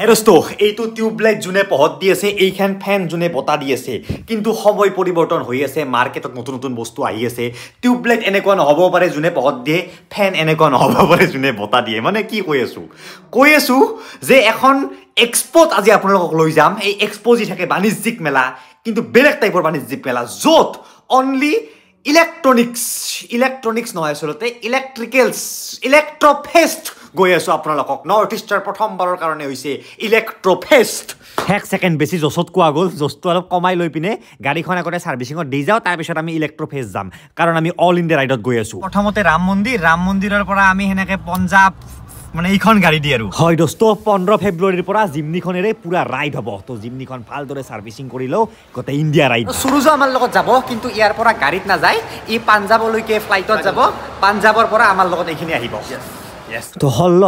দোস্তো এইটো টিউবলাইট যোনে পহত দি আছে এইখান ফেন যোনে বতা দি আছে কিন্তু সময় পৰিৱৰ্তন হৈ আছে মাৰ্কেটত নতুন নতুন বস্তু আহি আছে টিউবলাইট এনেকুৱা নহ'ব পাৰে যোনে পহত দিয়ে ফেন এনেকুৱা নহ'ব পাৰে যোনে বতা দিয়ে মানে কি কৈ আছো যে এখন এক্সপোত আজি আপোনালোকক লৈ যাম এই এক্সপো যি থাকে বাণিজ্যিক মেলা কিন্তু বেলেগ টাইপৰ বাণিজ্যিক মেলা য'ত অনলি ইলেক্ট্ৰনিক্স নহয় আচলতে ইলেক্ট্ৰফেষ্ট গৈ আছো আপোনালোকক নৰ্থ ইষ্টৰ প্ৰথমবাৰৰ কাৰণে হৈছে ইলেক্ট্ৰফেষ্ট এক সেকেন্ড বেছি জছত কোৱা গ'ল জছটো অলপ কমাই লৈ পিনে গাড়ীখন আগতে সাৰ্ভিসিঙত দি যাওঁ তাৰপিছত আমি ইলেক্ট্ৰফেষ্ট যাম কাৰণ আমি অল ইণ্ডিয়া ৰাইডত গৈ আছো প্ৰথমতে ৰাম মন্দিৰৰ পৰা আমি হেনেকে পঞ্জাব মানে এইখন গাড়ী দি আৰু হয় দোস্ত 15 ফেব্ৰুৱাৰীৰ পৰা জিমনিখনেৰে পুৰা ৰাইড হ'ব তো জিমনিখন ভালদৰে সাৰ্ভিসিং কৰি লও গতে ইণ্ডিয়া ৰাইড সুৰুজ আমাৰ লগত যাব কিন্তু ইয়াৰ পৰা গাড়ীত না যায় ই পাঞ্জাবলৈকে ফ্লাইটত যাব পাঞ্জাবৰ পৰা আমাৰ লগত এইখিনি আহিব তো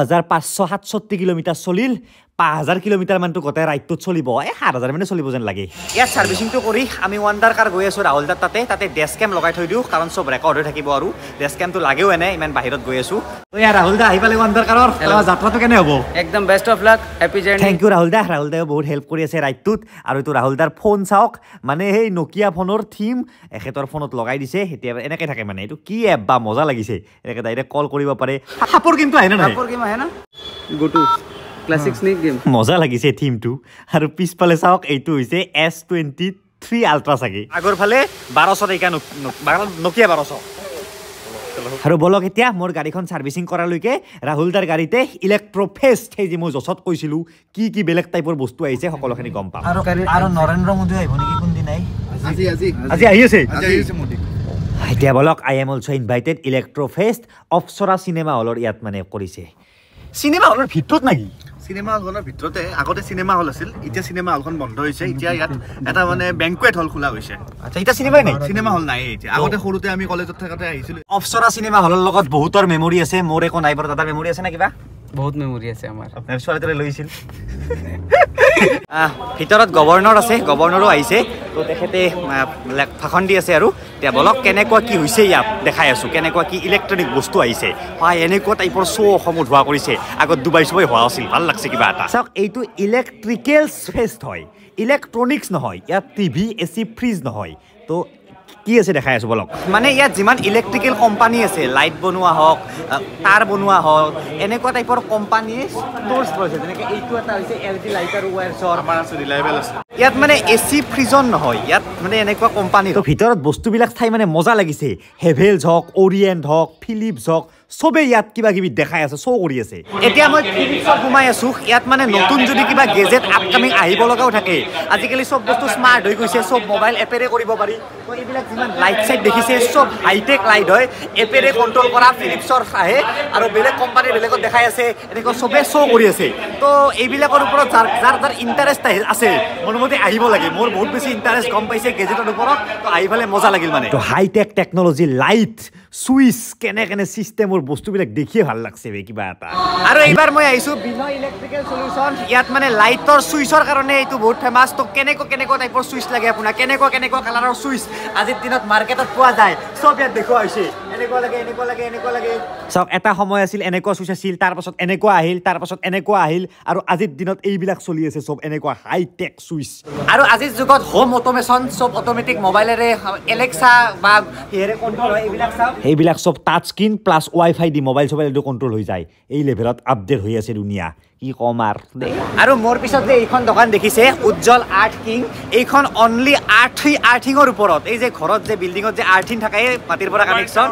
16567 কিলোমিটাৰ চলিল 5000 কিলোমিটাৰ মানটো গতে ৰাইডটোত চলিব 7000 মানে চলিব যেন লাগে ইয়াত সাৰ্ভিসিংটো কৰি আমি ওয়ান্ডাৰ কাৰ গৈ আছো ৰাহুল দাৰ তাতে ডেস্ক কেম লগাই থৈ দিও কাৰণ সব ৰেকৰ্ড হৈ থাকিব আৰু ডেস্ক কেমটো লাগেও এনে ইমান বাহিৰত গৈ আছো তো ইয়া ৰাহুল দা আহি পালে ওয়ান্ডাৰ কাৰৰ যাত্ৰাটো কেনে হ'ব একদম best of luck happy journey thank you Rahul দা বহুত হেল্প কৰি আছে ৰাইডটোত আৰু তো ৰাহুল দাৰ ফোন চাওক মানে এই নকিয়া ফোনৰ থিম এখেতৰ ফোনত লগাই দিছে এতিয়া এনেকৈ থাকে মানে এইটো কি এপ বা মজা লাগিছে এনেকৈ ডাইৰেক্ট কল কৰিব পাৰে হাপৰ কিন্তু আহে না হাপৰ গেম আহে না গোটু ক্লাসিক স্নেক গেম মজা লাগিছে থিমটো আৰু পিছফালে চাওক এইটো হৈছে S23 আল্ট্ৰা চাগে আগৰ ফালে 1200 এইকা নকিয়া 1200 আৰু বলক এতিয়া মোৰ গাড়ীখন সাৰ্ভিসিং কৰালৈকে ৰাহুল দাৰ গাড়ীতে ইলেক্ট্ৰফেষ্ট সেই যে মই জছত কৈছিলো কি বেলেগ টাইপৰ বস্তু আহিছে সকলোখিনি গম পাম আৰু নৰেন্দ্ৰ মোদী আহিব নেকি কোন দিন আজি আহি আছে মোদী এতিয়া বলক I am also invited electrofest Apsara cinema হলৰ ইয়াত মানে কৰিছে চিনেমা হলৰ ভিতৰত নাকি সিনেমা হলৰ ভিতৰতে আগতে সিনেমা হল আছিল এতিয়া সিনেমা হলখন বন্ধ হৈছে এতিয়া ইয়াত এটা মানে বেংকুৱেট হল খোলা হৈছে আচ্ছা এটা সিনেমাই নাই সিনেমা হল নাই এতিয়া আগতে সৰুতে আমি কলেজত থাকতে আহিছিল অপসৰা চিনেমা হলৰ লগত বহুতৰ মেমৰি আছে মোৰ একো নাই বৰ দাদাৰ মেমৰি আছে না কিবা বহুত মেমৰি আছে আমাৰ আপোনাৰ ছোৱালীটোৰে লৈছিল ভিতৰত গভৰ্ণৰ আছে গভৰ্ণৰো আহিছে তো তেখেতে ভাষণ দি আছে আৰু এতিয়া বলক কেনেকুৱা কি হৈছে ইয়াত দেখাই আছো কেনেকুৱা কি ইলেক্ট্ৰনিক বস্তু আহিছে এনেকুৱা টাইপৰ শ্ব' অসমত হোৱা কৰিছে আগত ডুবাই হোৱা আছিল ভাল লাগছে কিবা এটা চাওক এইটো ইলেক্ট্ৰিকেল ফেষ্ট হয় ইলেক্ট্ৰনিক্স নহয় ইয়াত টিভি এচি ফ্ৰিজ নহয় তো কি আছে দেখাই আছো বলক মানে ইয়াত যিমান ইলেক্ট্ৰিকেল কোম্পানী আছে লাইট বনোৱা হওক তার বনোৱা হওক এনেকুৱা টাইপৰ কোম্পানীয়ে ষ্ট'ৰ্ছ লৈছে যেনেকৈ এইটো এটা হৈছে LG লাইট আৰু ৱায়াৰ্ছৰ আমাৰ আছে ৰিলায়েবল আছে ইয়াত মানে এচি ফ্ৰিজন নহয় ইয়াত মানে এনেকুৱা কোম্পানী তো ভিতৰত বস্তুবিলাক চাই মানে মজা লাগিছে হেভেলছ হওক অৰিয়েণ্ট হওক ফিলিপছ হওক সবে ইয়াত কিবা কিবি দেখাই আছে শ্ব' কৰি আছে এতিয়া মই ফিলিপছত সোমাই আছো ইয়াত মানে নতুন যদি কিবা গেজেট আপকামিং আহিব লগাও থাকে আজিকালি চব বস্তু স্মাৰ্ট হৈ গৈছে চব মোবাইল এপেৰে কৰিব পাৰি তো এইবিলাক যিমান লাইট চাইট দেখিছে চব হাইটেক লাইট হয় এপেৰে কণ্ট্ৰল কৰা ফিলিপছৰ আহে আৰু বেলেগ কোম্পানীৰ বেলেগত দেখাই আছে এনেকুৱা চবে শ্ব' কৰি আছে তো এইবিলাকৰ ওপৰত যাৰ ইণ্টাৰেষ্ট আছে মোৰ মতে আহিব লাগে মোৰ বহুত বেছি ইণ্টাৰেষ্ট গম পাইছে গেজেটৰ ওপৰত তো আহি পেলাই মজা লাগিল মানে তো হাইটেক টেকনলজি লাইট সুইচ কেনে চিষ্টেমৰ বস্তুবিলাক দেখিয়ে ভাল লাগছে কিবা এটা আৰু এইবাৰ মই আহিছো বিনয় ইলেক্ট্ৰিকেল সলিউশন ইয়াত মানে লাইটৰ সুইচৰ কাৰণে এইটো বহুত ফেমাস তো কেনেকুৱা টাইপৰ সুইচ লাগে আপোনাৰ কেনেকুৱা কালাৰৰ সুইচ আজিৰ দিনত মাৰ্কেটত পোৱা যায় সব ইয়াত দেখুৱা হৈছে এনেকুৱা লাগে চাওক এটা সময় আছিল এনেকুৱা সুইচ আছিল তাৰপাছত এনেকুৱা আহিল আৰু আজিৰ দিনত এইবিলাক চলি আছে সব এনেকুৱা হাইটেক সুইচ আৰু আজিৰ যুগত হোম অটোমেশ্যন সব অটোমেটিক মোবাইলেৰে এলেক্সা বা হেৰে কণ্ট্ৰল হয় এইবিলাক সব টাচ স্ক্ৰীন প্লাছ ৱাইফাই দি মোবাইল চবাইলটো কণ্ট্ৰল হৈ যায় এই লেভেলত আপডেট হৈ আছে দুনিয়া কি কম আৰু মোৰ পিছত যে এইখন দোকান দেখিছে উজ্জ্বল আৰ্ট কিং এইখন অনলি আৰ্থিঙৰ ওপৰত এই যে ঘৰত যে বিল্ডিঙত যে আৰ্থিং থাকে মাটিৰ পৰা কানেকশ্যন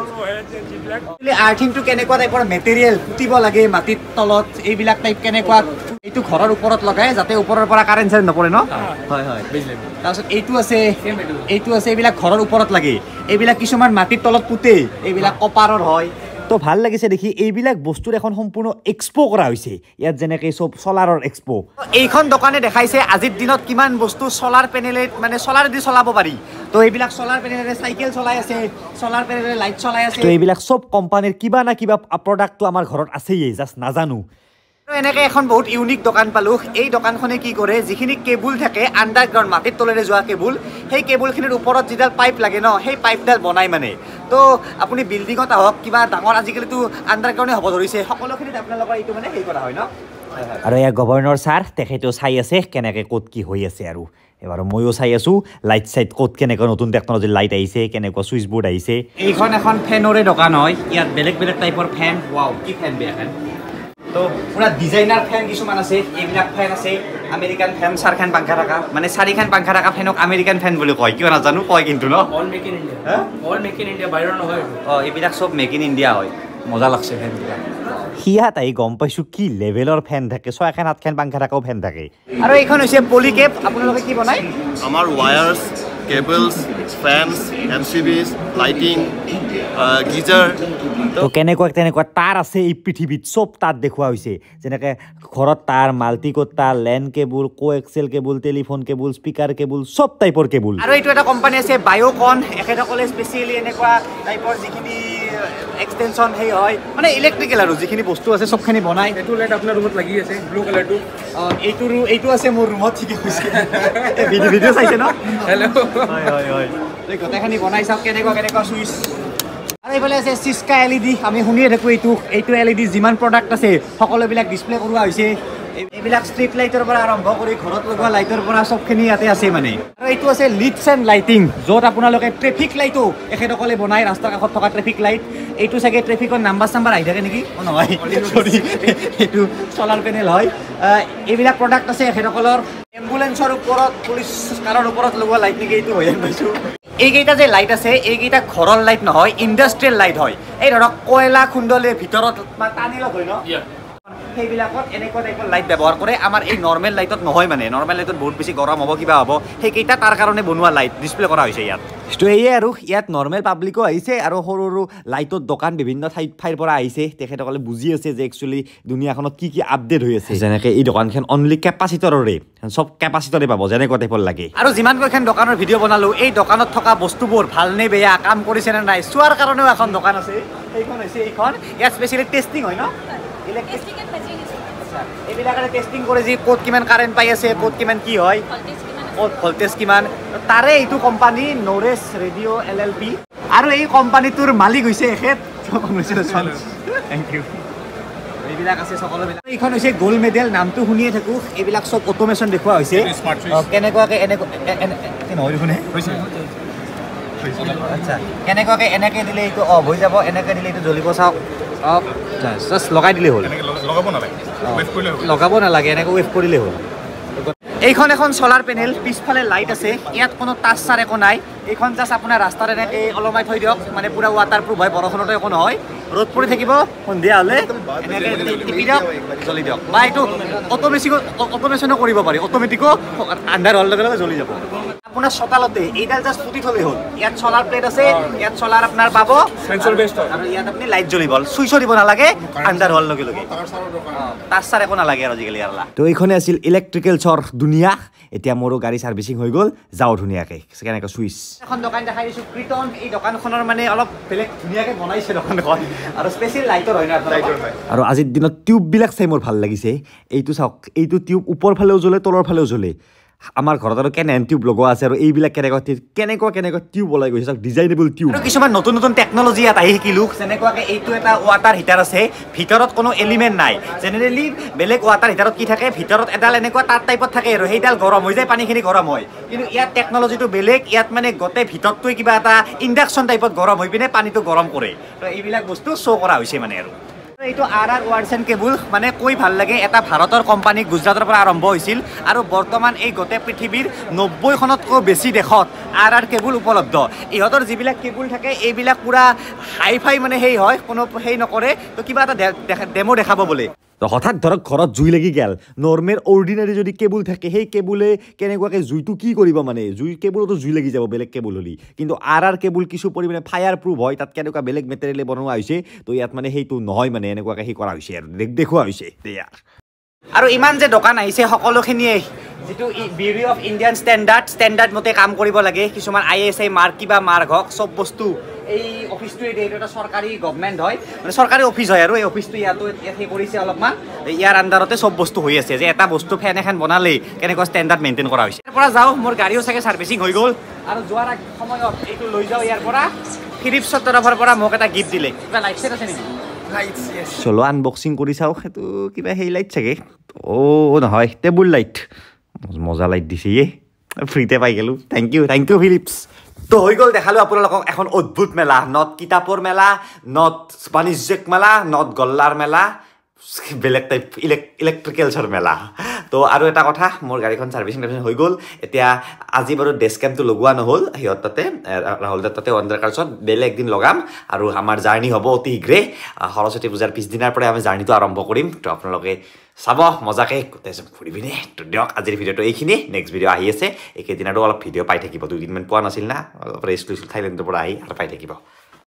আৰ্থিংটো কেনেকুৱা টাইপৰ মেটেৰিয়েল পুতিব লাগে মাটিৰ তলত এইবিলাক টাইপ কেনেকুৱা এইটো ঘৰৰ ওপৰত লগাই যাতে ওপৰৰ পৰা কাৰেণ্ট চাৰেণ্ট নপৰে ন হয় তাৰপিছত এইটো আছে এইবিলাক ঘৰৰ ওপৰত লাগে এইবিলাক কিছুমান মাটিৰ তলত পুতে এইবিলাক কপাৰৰ হয় তো ভাল লাগিছে দেখি এইবিলাক বস্তুৰ এখন সম্পূৰ্ণ এক্সপো কৰা হৈছে ইয়াত যেনেকৈ সব চলাৰৰ এক্সপো এইখন দোকানে দেখাইছে আজিৰ দিনত কিমান বস্তু চলাৰ পেনেলে মানে চলাৰ দি চলাব পাৰি তো এইবিলাক চলাৰ পেনেলেৰে চাইকেল চলাই আছে চলাৰ পেনেলেৰে লাইট চলাই আছে তো এইবিলাক সব কোম্পানীৰ কিবা না কিবা প্ৰডাক্টটো আমাৰ ঘৰত আছেই জাষ্ট নাজানো এনেকৈ এখন বহুত ইউনিক দোকান পালো এই দোকানখনে কি কৰে যিখিনি কেবুল থাকে আণ্ডাৰগ্ৰাউণ্ড মাটিৰ তলেৰে যোৱা কেবুল সেই কেবুলখিনিৰ ওপৰত যিডাল পাইপ লাগে ন সেই পাইপডাল বনাই মানে তো আপুনি বিল্ডিঙত আহক কিবা ডাঙৰ আজিকালিতো আণ্ডাৰগ্ৰাউণ্ডে হ'ব ধৰিছে সকলোখিনিত আপোনালোকৰ এইটো মানে হেৰি কৰা হয় ন আৰু এয়া গভৰ্ণৰ ছাৰ তেখেতেও চাই আছে কেনেকৈ ক'ত কি হৈ আছে আৰু এবাৰ ময়ো চাই আছোঁ লাইট চাইট ক'ত কেনেকুৱা নতুন টেকন'লজিৰ লাইট আহিছে কেনেকুৱা ছুইচ বৰ্ড আহিছে এইখন এখন ফেনৰে দোকান হয় ইয়াত বেলেগ বেলেগ টাইপৰ ফেন ৱাও কি ফেন বেয়া ফেন তো পুৰা ডিজাইনাৰ ফেন কিছুমান আছে এইবিলাক ফেন আছে আমেৰিকান ফেন 4খান পাংখা থকা মানে 4খান পাংখা থকা ফেনক আমেৰিকান ফেন বুলি কয় কিয় নাজানো কয় কিন্তু no all make in India all make in India বাহিৰৰ নহয় এইবিলাক চব মেক ইন ইণ্ডিয়া হয় মজা লাগছে ফেনবিলাক সিয়াত আহি গম পাইছোঁ কি লেভেলৰ ফেন থাকে 6খান 8খান পাংখা থকাও ফেন থাকে আৰু এইখন হৈছে পলিকেপ আপোনালোকে কি বনায় আমাৰ wires cables fans MCBs lighting geyser তো কেনেকুৱা তেনেকুৱা তার আছে এই পৃথিৱীত চব তাত দেখুওৱা হৈছে যেনেকৈ ঘৰত তার মাল্টিকোড তার LAN cable coaxial cable telephone cable speaker cable চব টাইপৰ কেবুল আৰু এইটো এটা কোম্পানী আছে বায়োকন এখেতসকলে স্পেচিয়েলি এনেকুৱা টাইপৰ যিখিনি এক্সটেনশ্যন সেই হয় মানে ইলেক্ট্ৰিকেল আৰু যিখিনি বস্তু আছে চবখিনি বনায় এইটো লাইট আপোনাৰ ৰুমত লাগি আছে ব্লু কালাৰটো এইটো আছে মোৰ ৰুমত ঠিকে কৈছে ভিডিঅ' চাইছে ন হেল্ল' হয় হয় হয় গোটেইখিনি বনাই চাওক কেনেকুৱা চুইচ আৰু এইফালে আছে চিস্কা LED আমি শুনিয়ে থাকোঁ এইটো LED যিমান প্ৰডাক্ট আছে সকলোবিলাক ডিছপ্লে কৰোৱা হৈছে এইবিলাক ষ্ট্ৰীট লাইটৰ পৰা আৰম্ভ কৰি ঘৰত লগোৱা লাইটৰ পৰা চবখিনি ইয়াতে আছে মানে আৰু এইটো আছে লিডছ এণ্ড লাইটিং য'ত আপোনালোকে ট্ৰেফিক লাইটো এখেতসকলে বনায় ৰাস্তাৰ কাষত থকা ট্ৰেফিক লাইট এইটো চাগে ট্ৰেফিকৰ নাম্বাৰ চাম্বাৰ আহি থাকে নেকি নহয় চৰি এইটো চলাৰ পেনেল হয় এইবিলাক প্ৰডাক্ট আছে এখেতসকলৰ এম্বুলেঞ্চৰ ওপৰত পুলিচ কাৰৰ ওপৰত লগোৱা লাইট নেকি এইটো হয় পাইছোঁ এইকেইটা যে লাইট আছে এইকেইটা ঘৰৰ লাইট নহয় ইণ্ডাষ্ট্ৰিয়েল লাইট হয় এই ধৰক কয়লা খুন্দলিৰ ভিতৰত টানি লগ হয় ন সেইবিলাকত এনেকুৱা টাইপৰ লাইট ব্যৱহাৰ কৰে আমাৰ এই নৰ্মেল লাইটত নহয় মানে নৰ্মেল লাইটত বহুত বেছি গৰম হ'ব কিবা হ'ব সেইকেইটা তাৰ কাৰণে বনোৱা লাইট ডিছপ্লে কৰা হৈছে ইয়াত তো এয়ে আৰু ইয়াত নৰ্মেল পাব্লিকো আহিছে আৰু সৰু সৰু লাইটৰ দোকান বিভিন্ন ঠাইৰ পৰা আহিছে তেখেতসকলে বুজি আছে যে একচুৱেলি দুনিয়াখনত কি কি আপডেট হৈ আছে যেনেকৈ এই দোকানখন অনলি কেপাচিটৰৰে সব কেপাচিটৰে পাব যেনেকুৱা টাইপৰ লাগে আৰু যিমানকেইখন দোকানৰ ভিডিঅ' বনালোঁ এই দোকানত থকা বস্তুবোৰ ভাল নে বেয়া কাম কৰিছে নে নাই চোৱাৰ কাৰণেও এখন দোকান আছে সেইখন হৈছে এইখন ইয়াত স্পেচিয়েলি টেষ্টিং হয় ন এইবিলাকে টেষ্টিং কৰে যে ক'ত কিমান কাৰেণ্ট পাই আছে ক'ত কিমান কি হয় ক'ত ভল্টেজ কিমান তাৰে এইটো কোম্পানী নৰেছ ৰেডিঅ' LLP আৰু এই কোম্পানীটোৰ মালিক হৈছে এখেত থেংক ইউ এইবিলাক আছে সকলোবিলাক এইখন হৈছে গ'ল্ড মেডেল নামটো শুনিয়ে থাকোঁ এইবিলাক চব অট'মেশ্যন দেখুওৱা হৈছে কেনেকুৱাকৈ আচ্ছা কেনেকুৱাকৈ এনেকৈ দিলে এইটো অফ হৈ যাব এনেকৈ দিলে এইটো জ্বলিব চাওক অফ জাষ্ট লগাই দিলেই হ'ল লগাব নালাগে এনেকৈ ৱেভ কৰিলেই হ'ল এইখন এখন চলাৰ পেনেল পিছফালে লাইট আছে ইয়াত কোনো টাচ চাৰ একো নাই এইখন জাষ্ট আপোনাৰ ৰাস্তাত এনেকৈ ওলমাই থৈ দিয়ক মানে পুৰা ৱাটাৰ প্ৰুফ হয় বৰষুণতো একো নহয় ৰ'দ পৰি থাকিব সন্ধিয়া হ'লে এনেকৈ টিপি দিয়ক জ্বলি দিয়ক বা এইটো অট'মেশ্যনো কৰিব পাৰি অট'মেটিকো আন্ধাৰ হোৱাৰ লগে লগে জ্বলি যাব আপোনাৰ চোতালতে এইডাল জাষ্ট পুতি থ'লেই হ'ল ইয়াত চলাৰ প্লেট আছে ইয়াত চলাৰ আপোনাৰ পাব আৰু ইয়াত আপুনি লাইট জ্বলিব চুইচো দিব নালাগে আন্ধাৰ হোৱাৰ লগে লগে টাচ চাৰ একো নালাগে আৰু আজিকালি আল্লাহ তো এইখনে আছিল ইলেক্ট্ৰিকেলছৰ দুনিয়া এতিয়া মোৰো গাড়ী ছাৰ্ভিচিং হৈ গ'ল যাওঁ ধুনীয়াকৈ কেনেকৈ চুইচ এখন দোকান দেখাই দিছোঁ ক্ৰিটন এই দোকানখনৰ মানে অলপ বেলেগ ধুনীয়াকৈ বনাইছে দোকানখন আৰু স্পেচিয়েল লাইটৰ হয় ন আৰু আজিৰ দিনত টিউববিলাক চাই মোৰ ভাল লাগিছে এইটো চাওক এইটো টিউব ওপৰ ফালেও জ্বলে তলৰ ফালেও জ্বলে আমাৰ ঘৰত আৰু কেনেন টিউব লগোৱা আছে আৰু এইবিলাক কেনেকুৱা টিউব ওলাই গৈছে চাওক ডিজাইনেবল টিউব আৰু কিছুমান নতুন টেকন'লজি ইয়াত আহি শিকিলোঁ যেনেকুৱাকৈ এইটো এটা ৱাটাৰ হিটাৰ আছে ভিতৰত কোনো এলিমেণ্ট নাই জেনেৰেলি বেলেগ ৱাটাৰ হিটাৰত কি থাকে ভিতৰত এডাল এনেকুৱা তাত টাইপত থাকে আৰু সেইডাল গৰম হৈ যায় পানীখিনি গৰম হয় কিন্তু ইয়াত টেকন'লজিটো বেলেগ ইয়াত মানে গোটেই ভিতৰটোৱে কিবা এটা ইণ্ডাকশ্যন টাইপত গৰম হৈ পিনে পানীটো গৰম কৰে তো এইবিলাক বস্তু শ্ব' কৰা হৈছে মানে আৰু এইটো RR ৱাৰ্ডছ এণ্ড কেবুল মানে কৈ ভাল লাগে এটা ভাৰতৰ কোম্পানী গুজৰাটৰ পৰা আৰম্ভ হৈছিল আৰু বৰ্তমান এই গোটেই পৃথিৱীৰ 90খনতকৈ বেছি দেশত RR কেবুল উপলব্ধ ইহঁতৰ যিবিলাক কেবুল থাকে এইবিলাক পুৰা হাই ফাই মানে সেই হয় কোনো সেই নকৰে তো কিবা এটা ডেমো দেখাব বোলে তো হঠাৎ ধৰক ঘৰত জুই লাগি গেল নৰ্মেল অৰ্ডিনাৰী যদি কেবুল থাকে সেই কেবুলে কেনেকুৱাকৈ জুইটো কি কৰিব মানে কেবুলতো জুই লাগি যাব বেলেগ কেবুল হ'লে কিন্তু RR কেবুল কিছু পৰিমাণে ফায়াৰ প্ৰুফ হয় তাত কেনেকুৱা বেলেগ মেটেৰিয়েলে বনোৱা হৈছে তো ইয়াত মানে সেইটো নহয় মানে এনেকুৱাকৈ সেই কৰা হৈছে আৰু দেখুওৱা হৈছে ইয়াৰ আৰু ইমান যে দোকান আহিছে সকলোখিনিয়ে যিটো বিউটি অফ ইণ্ডিয়ান ষ্টেণ্ডাৰ্ড মতে কাম কৰিব লাগে কিছুমান ISI মাৰ্ক কিবা মাৰ্ক হওক চব বস্তু এই অফিচটোৱে এইটো এটা চৰকাৰী গভৰ্ণমেণ্ট হয় মানে চৰকাৰী অফিচ হয় আৰু এই অফিচটো ইয়াত সেই কৰিছে অলপমান ইয়াৰ আণ্ডাৰতে চব বস্তু হৈ আছে যে এটা বস্তু ফেন এখন বনালেই কেনেকুৱা ষ্টেণ্ডাৰ্ড মেইনটেইন কৰা হৈছে ইয়াৰ পৰা যাওঁ মোৰ গাড়ীও চাগে ছাৰ্ভিচিং হৈ গ'ল আৰু যোৱাৰ সময়ত এইটো লৈ যাওঁ ইয়াৰ পৰা ফিলিপছৰ তৰফৰ পৰা মোক এটা গিফ্ট দিলে কিবা লাইট চেট আছে নেকি চলো আনবক্সিং কৰি চাওঁ সেইটো কিবা সেই লাইট চাগে নহয় টেবুল লাইট মজা লাইট দিছে ফ্ৰীতে পাই গ'লোঁ থেংক ইউ ফিলিপছ তো হৈ গ'ল দেখালোঁ আপোনালোকক এখন অদ্ভুত মেলা নট কিতাপৰ মেলা নট বাণিজ্যিক মেলা নট গল্লাৰ মেলা বেলেগ টাইপ ইলেক্ট্ৰিকেলছৰ মেলা তো আৰু এটা কথা মোৰ গাড়ীখন ছাৰ্ভিচিং হৈ গ'ল এতিয়া আজি বাৰু ডেস্ক কেম্পটো লগোৱা নহ'ল সিহঁত তাতে ৰাহুল দাৰ তাতে ৱাণ্ডাৰ কাৰ্ছত বেলেগ একদিন লগাম আৰু আমাৰ জাৰ্ণি হ'ব অতি শীঘ্ৰে সৰস্বতী পূজাৰ পিছদিনাৰ পৰাই আমি জাৰ্ণিটো আৰম্ভ কৰিম তো আপোনালোকে চাব মজাকৈ গোটেই ফুৰি পিনে তো দিয়ক আজিৰ ভিডিঅ'টো এইখিনি নেক্সট ভিডিঅ' আহি আছে এইকেইদিন আৰু অলপ ভিডিঅ' পাই থাকিব 2 দিনমান পোৱা নাছিল না অলপ ৰেষ্ট লৈছিলোঁ থাইলেণ্ডৰ পৰা আহি আৰু পাই থাকিব